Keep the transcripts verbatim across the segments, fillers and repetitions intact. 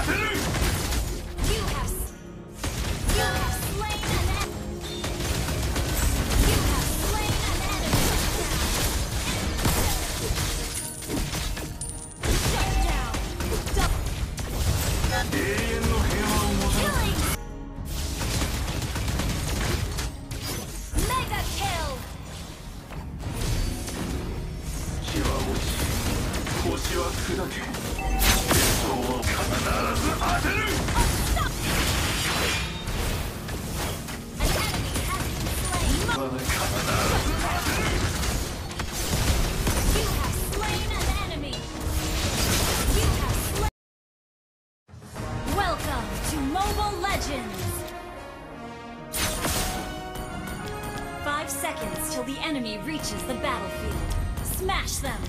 Five seconds till the enemy reaches the battlefield. Smash them!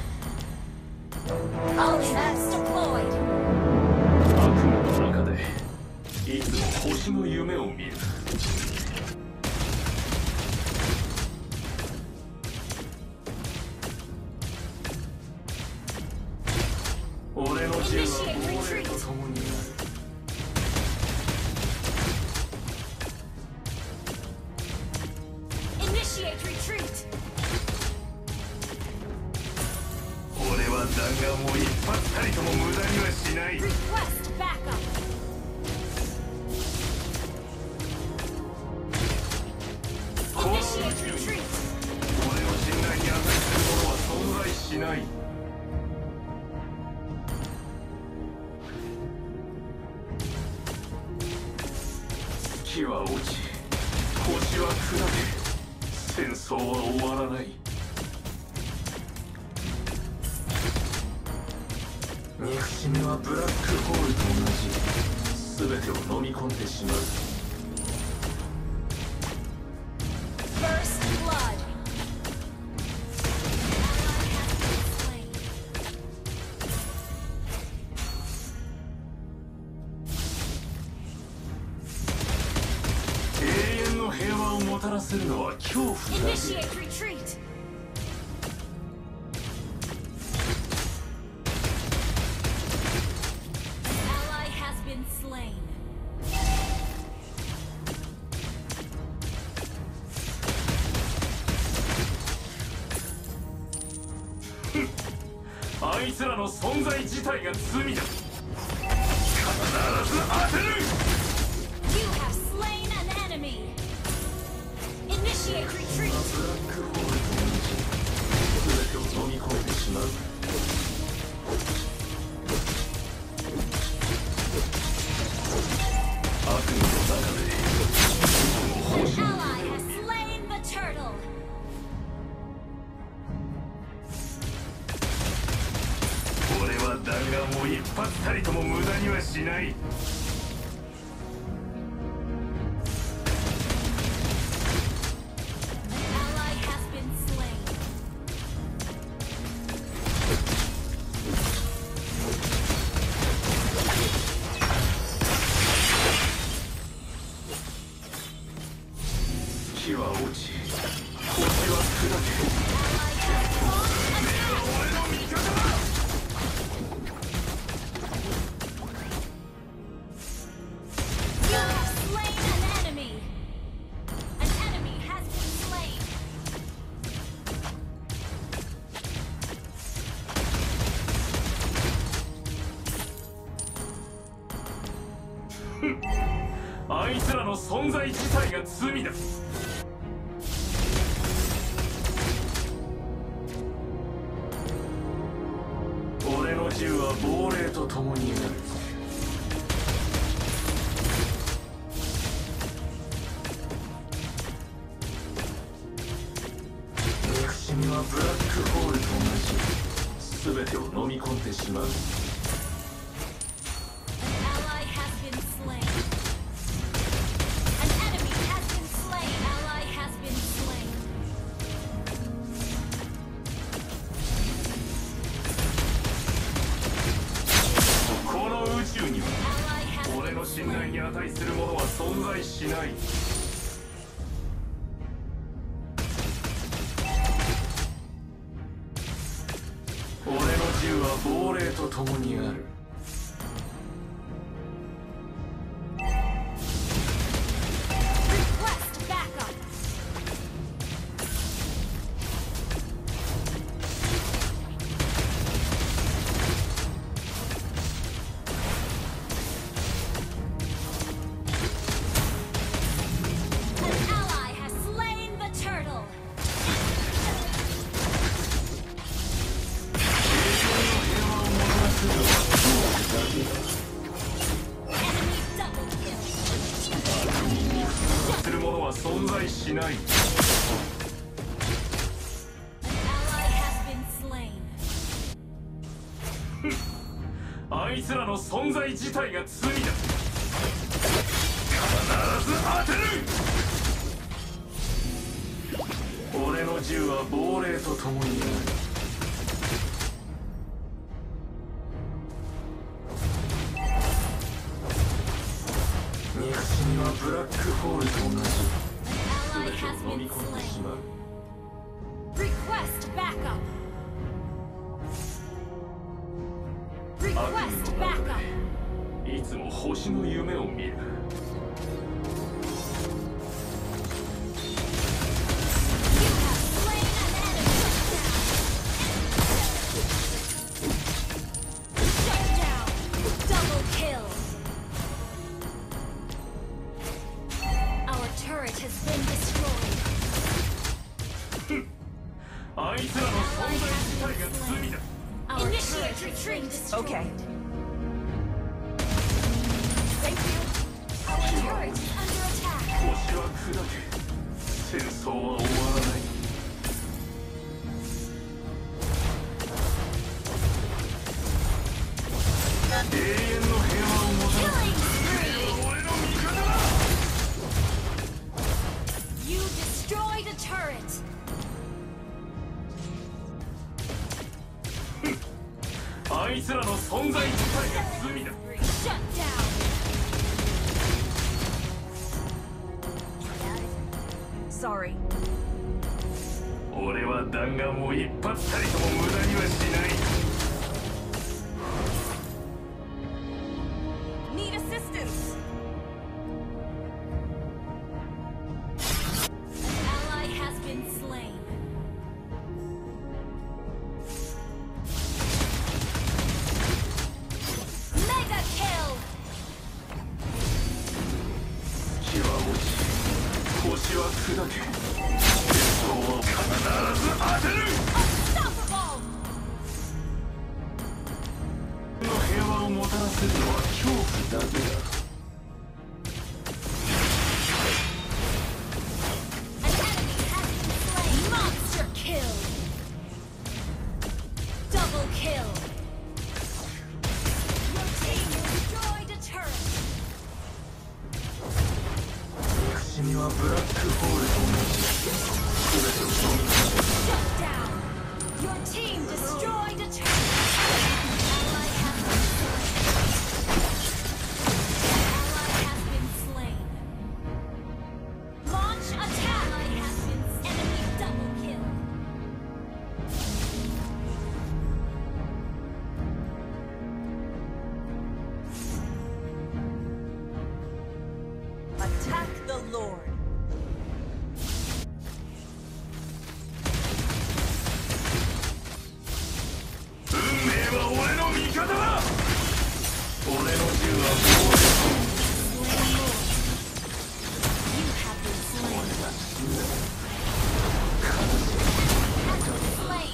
Ultra's deployed! 悪夢の中でいつも星の夢を見る。俺の銃は亡霊と共にある。 Initiate retreat! 俺は弾丸を一発たりとも無駄にはしない。 Request backup! Initiate retreat! 俺の信頼に値するものは存在しない。月は落ち、星は砕け、戦争は終わらない。憎しみはブラックホールと同じ、全てを飲み込んでしまう。 First blood! Ally has been slain. 永遠の平和をもたらせるのは恐怖だけ。 Initiate retreat! Ally has been slain. あいつらの存在自体が罪だ。必ず当てる。 You have slain an enemy! Initiate retreat! ブラックホールと同じ、全てを飲み込んでしまう。悪夢の中でいつも星 An の ally 夢を has 見る。 slain the turtle! 俺は弾丸を一発たりとも無駄にはしない。 An ally has been slain. 「火は落ち、星は砕け。 俺の味方だ。 You have slain an enemy! An enemy has been slain! あいつらの存在自体が罪だ。俺の銃は亡霊と共にある。憎しみはブラックホールと同じ、全てを飲み込んでしまう。 An ally has been slain. An enemy has been slain. Ally has been slain. この宇宙には Ally has 俺 been の信頼 slain. に値するものは存在しない。俺の銃は亡霊と共にある。 しない。 Ally has been slain. あいつらの存在自体が罪だ。必ず当てる。俺の銃は亡霊と共にある。憎しみはブラックホールと同じ。 Ally 全て has を飲み been 込んでし slain. まう。 Request backup. 悪夢 Request の backup. 中でいつも星の夢を見る。 You have slain an enemy. Shut down. Double kill. Our turret has been destroyed. あいつらの存在自体が罪だ。 Our turret has been destroyed. Okay. Our turret is under attack. 星は砕け、戦争は終わらない。永遠の平和をもたら Killing す。 spree. 俺の味方だ。 You destroyed a turret. あいつらの存在自体が罪だ。 Shut down. Sorry. 俺は弾丸を一発たりとも無駄にはしない。 Need assistance. Ally has been slain. Mega kill. 月は落ち、星は砕け、戦争を必ず当てる。 Unstoppable. の平和をもたらせるのは恐怖だけだ。 An enemy has been slain. Monster kill. Double kill. Your team destroyed a turret. 憎しみはブラックホールと同じ。全てを飲み込む。 Shut down. Your team destroyed a turret. Ally has been slain. Ally has been slain. Launch attack. Ally has been enemy double kill. Attack the Lord. 運命は俺の味方だ。俺の銃は Slain Lord. You have been slain. Has been slain.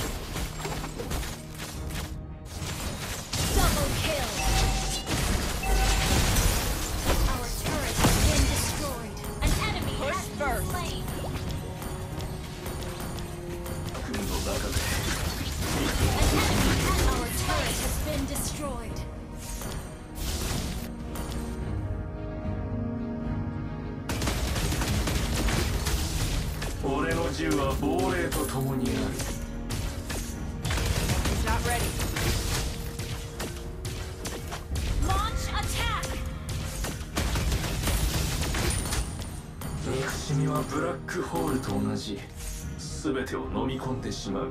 Double kill. Our turret has been destroyed. An enemy Push has been first. slain. 軍の中で An enemy has our turret has been destroyed. 俺の銃は亡霊と共にある。 He's not ready. Launch attack. 憎しみはブラックホールと同じ。全てを飲み込んでしまう。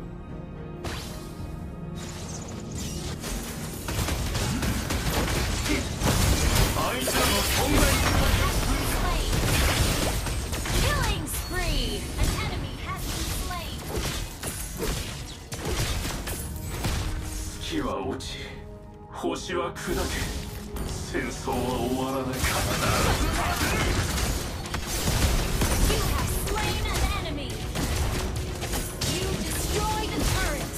あいつらの存在 Slain. Killing spree. An enemy has been slain. 月は落ち、星は砕け、戦争は終わらない。必ず当てる。 You have slain an enemy. You destroyed a turret.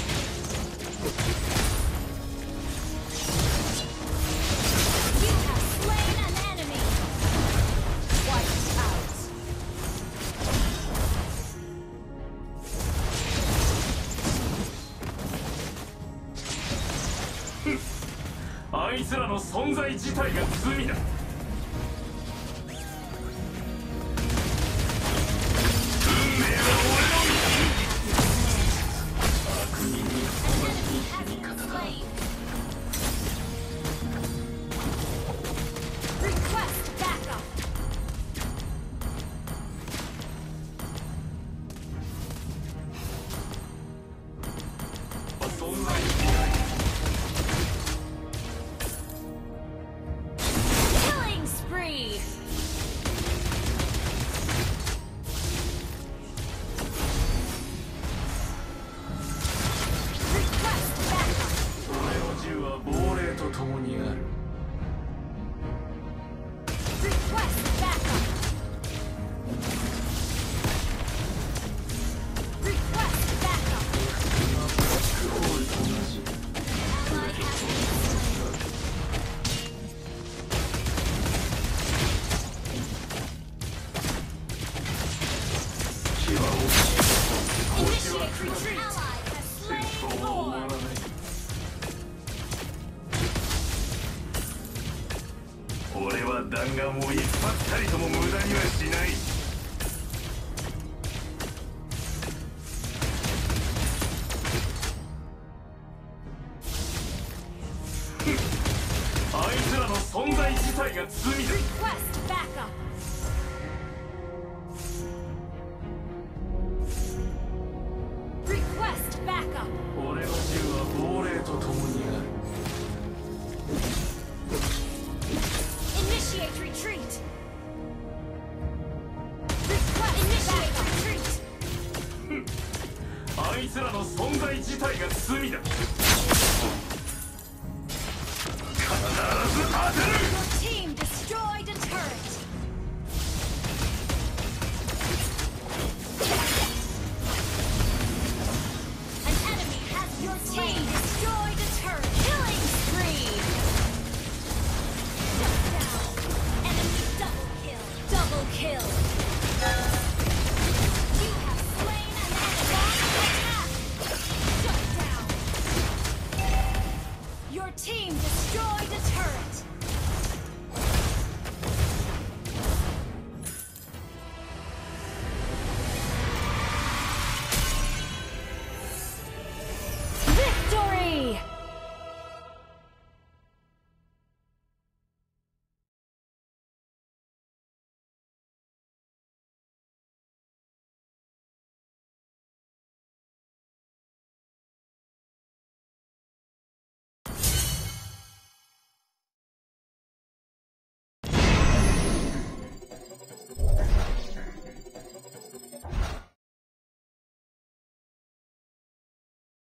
You have slain an enemy. Wiped out. いつらの存在自体が罪だ。運命は俺の味方。悪人にふさわしい死に方だ。 Request backup. 存在 Killing spree. Request backup. 俺の銃は亡霊と共にある。 Request backup. Request backup. 今ブラックホールと同じ。 Ally has been destroyed. 火は落ち、星は Initiate 砕 retreat. け、 Ally has 戦 slain 争は終わ Lord. らない。俺は弾丸を一発たりとも無駄にはしない。あいつらの存在自体が罪だ。 Request backup. Request backup. 俺の銃は亡霊と共にある。 Initiate retreat. Request initiate retreat. あいつらの存在自体が罪だ。必ず当てる。 Your team destroyed a turret. An enemy has your team destroyed a turret. Killing spree. Shut down. Enemy double kill. Double kill. You have slain an enemy. Attack. Shut down. Your team destroyed a turret.